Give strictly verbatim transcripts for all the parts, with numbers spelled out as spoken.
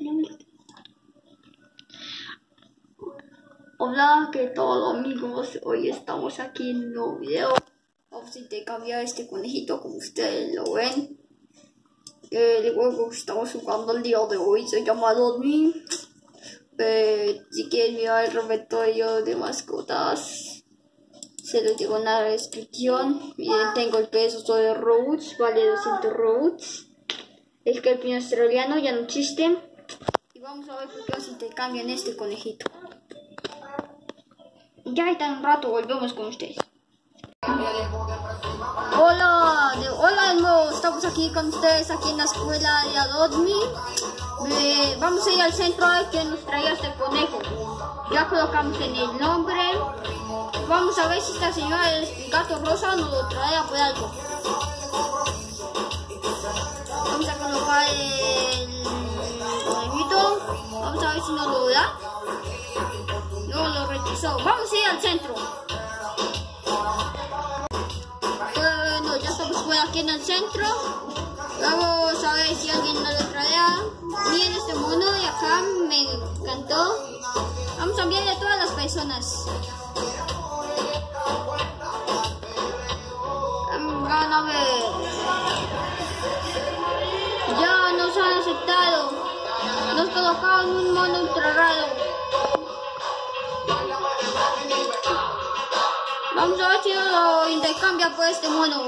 Hola, ¿qué tal amigos? Hoy estamos aquí en un nuevo video. Vamos a intercambiar este conejito como ustedes lo ven. El juego que estamos jugando el día de hoy se llama Dodmi. Eh, si quieren mirar el repertorio de mascotas, se los digo en la descripción. Miren, tengo el peso de Rhodes, vale doscientos Rhodes. El Kelpie australiano ya no existe. Y vamos a ver por qué se intercambian este conejito. Ya está un rato, volvemos con ustedes. Hola, de, hola de nuevo, estamos aquí con ustedes aquí en la escuela de Adodmi. Eh, vamos a ir al centro a ver quién nos traía este conejo. Ya colocamos en el nombre. Vamos a ver si esta señora del gato rosa nos lo trae por algo. Vamos a colocar el conejito. Vamos a ver si nos lo da. No lo rechazó. Vamos a ir al centro. Bueno, ya estamos por aquí en el centro. Vamos a ver si alguien nos lo traerá. Miren este mono de acá, me encantó. Vamos a enviarle a todas las personas. Van a ver. Ya nos han aceptado. Nos colocaron un mono ultra raro. Vamos a ver si lo intercambia por este mono.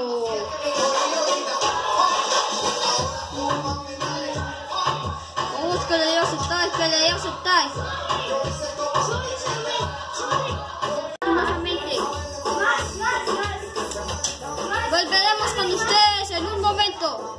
Vamos, que le debe aceptar, que le debe aceptar. Volveremos con ustedes en un momento.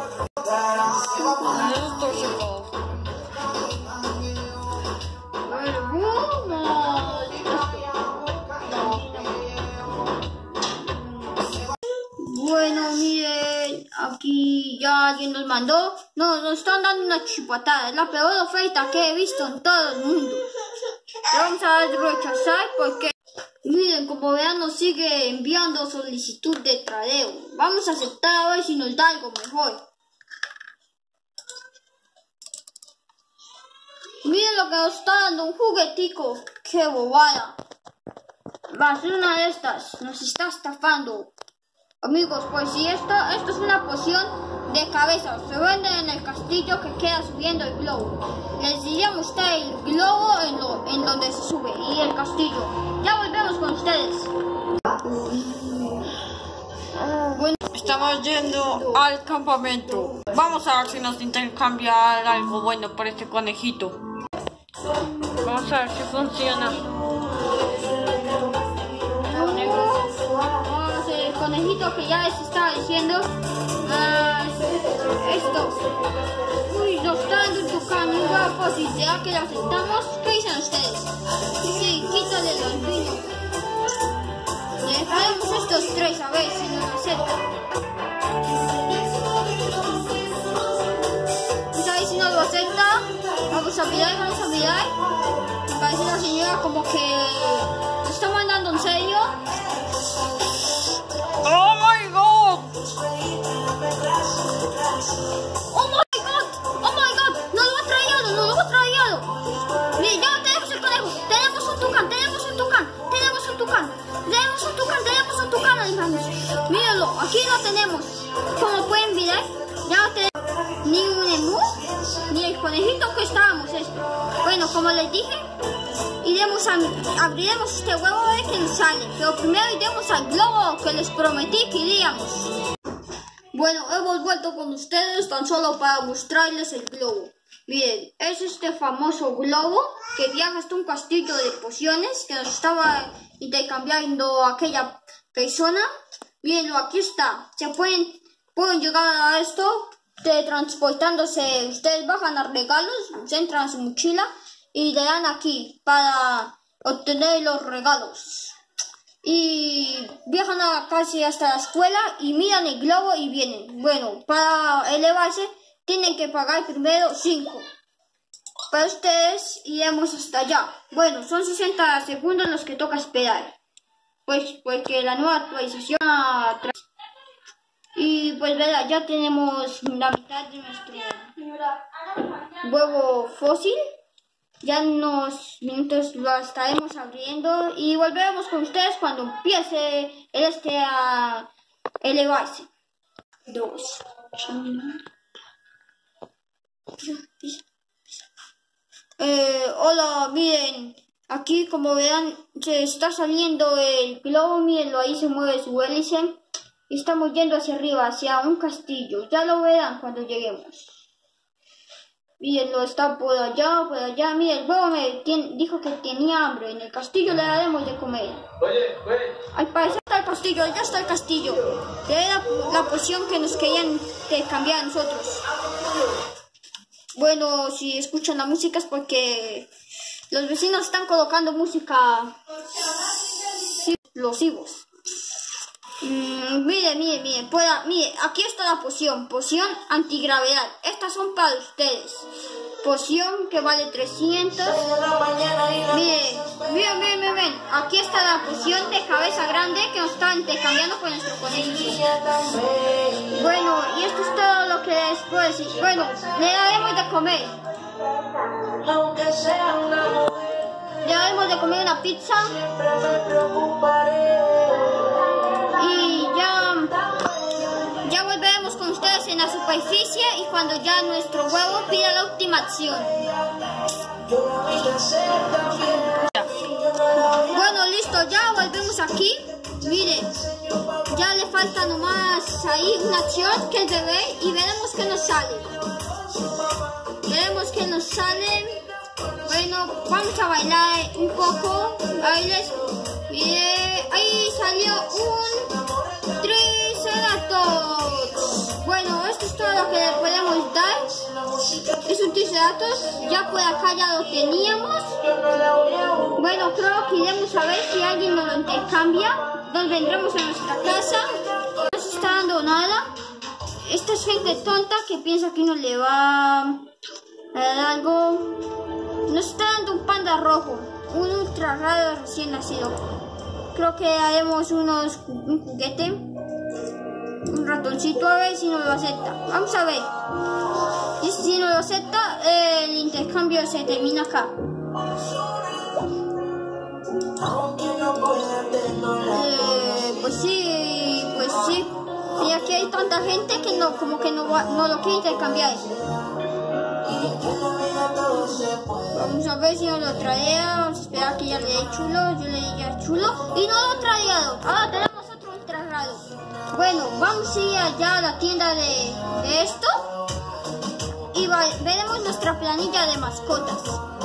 Bueno, miren, aquí ya alguien nos mandó. No, nos están dando una chipatada. Es la peor oferta que he visto en todo el mundo. Le vamos a dar rechazar porque, miren, como vean, nos sigue enviando solicitud de tradeo. Vamos a aceptar a ver si nos da algo mejor. Miren lo que nos está dando, un juguetico. ¡Qué bobada! Va a ser una de estas. Nos está estafando. Amigos, pues si esto, esto es una poción de cabeza, se vende en el castillo que queda subiendo el globo. Les diré a ustedes el globo en, lo, en donde se sube y el castillo. Ya volvemos con ustedes. Bueno, estamos yendo al campamento. Vamos a ver si nos intercambian algo bueno por este conejito. Vamos a ver si funciona. El conejito que ya les estaba diciendo. Uh, esto. Uy, nos está dando un tucán muy guapo. Si será que lo aceptamos, ¿qué dicen ustedes? Sí, quítale el albino. Le dejaremos estos tres a ver si nos aceptan. Vamos a ver si nos lo acepta. Vamos a mirar, vamos a mirar. Parece la señora como que nos está mandando en serio. ¡Oh my god! ¡Oh my god! ¡Oh my god! ¡Nos lo ha traído! ¡Nos lo ha traído! Miren, ya tenemos el conejo. Tenemos un tucán, tenemos un tucán, tenemos un tucán, tenemos un tucán, tenemos un tucán, hermanos. Mírenlo, aquí lo tenemos. Como pueden mirar, ya no tenemos ni un emú, ni el conejito que estábamos esto. Bueno, como les dije, iremos a, abriremos este huevo a ver qué nos sale. Pero primero iremos al globo que les prometí que iríamos. Bueno, hemos vuelto con ustedes tan solo para mostrarles el globo. Miren, es este famoso globo que viaja hasta un castillo de pociones que nos estaba intercambiando aquella persona. Mírenlo, aquí está. Se pueden, pueden llegar a esto de transportándose. Ustedes bajan a regalos, entran a su mochila y le dan aquí para obtener los regalos. Y viajan a casi hasta la escuela y miran el globo y vienen. Bueno, para elevarse tienen que pagar primero cinco. Para ustedes iremos hasta allá. Bueno, son sesenta segundos los que toca esperar. Pues porque la nueva actualización atrás. Y pues verá, ya tenemos la mitad de nuestro... huevo fósil. Ya en unos minutos lo estaremos abriendo y volveremos con ustedes cuando empiece el este a elevarse. Dos. Eh, hola, miren, aquí como verán se está saliendo el globo, mírenlo, ahí se mueve su hélice y estamos yendo hacia arriba, hacia un castillo, ya lo verán cuando lleguemos. Mírenlo, está por allá, por allá, miren, el huevo me tiene, dijo que tenía hambre, en el castillo le daremos de comer. Oye, güey. Al parecer está el castillo, ya está el castillo, que era la poción que nos querían de cambiar a nosotros. Bueno, si escuchan la música es porque los vecinos están colocando música explosivos. Mm, mire, mire, mire, pueda, mire, aquí está la poción, poción antigravedad. Estas son para ustedes. Poción que vale trescientos. Mire, mire, mire, mire, mire. Aquí está la poción de cabeza grande que nos está intercambiando con nuestro conejito. Bueno, y esto es todo lo que les puedo decir. Bueno, le daremos de comer. Le daremos de comer una pizza. Y ya, ya volveremos con ustedes en la superficie y cuando ya nuestro huevo pida la última acción. Bueno, listo, ya volvemos aquí. Miren, ya le falta nomás ahí una acción que es bebé y veremos qué nos sale. Veremos qué nos sale. Bueno, vamos a bailar un poco. Bailes. Miren, ahí salió un Triceratops. Bueno, esto es todo lo que le podemos dar. Es un Triceratops. Ya por acá ya lo teníamos. Bueno, creo que iremos a ver si alguien nos lo intercambia. Nos vendremos a nuestra casa. No se está dando nada. Esta es gente tonta que piensa que uno le va a dar algo. Nos está dando un panda rojo. Un ultra raro recién nacido. Creo que haremos unos, un juguete, un ratoncito, a ver si nos lo acepta. Vamos a ver. Y si nos lo acepta, eh, el intercambio se termina acá. Eh, pues sí, pues sí. Y aquí hay tanta gente que no, como que no, no lo quiere intercambiar. Vamos a ver si nos lo traía. Vamos a esperar que ya le dé chulo. Yo le di ya chulo. Y no lo ha traído. Ahora tenemos otro ultra raro. Bueno, vamos a ir allá a la tienda de, de esto. Y va, veremos nuestra planilla de mascotas.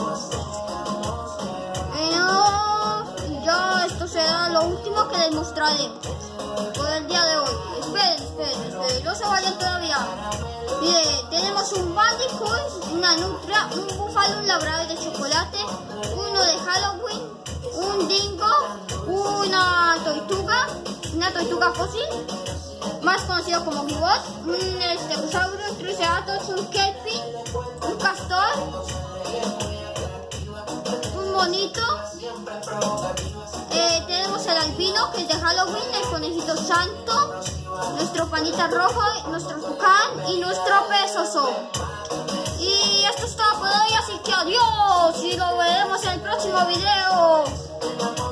Bueno, ya esto será lo último que les mostraré por el día de hoy. Esperen, esperen, esperen. No se vayan todavía. Mire, tenemos un Bandicoot, una nutria, un búfalo, un labrador de chocolate, uno de Halloween, un dingo, una tortuga, una tortuga fósil, más conocido como Gibot, un estegosauro, un triceratops, un kelpie, un castor, un monito. Eh, tenemos el albino que es de Halloween, el conejito santo, nuestro panita rojo, nuestro tucán y nuestro perezoso. Y esto es todo por hoy, así que adiós y lo veremos en el próximo video.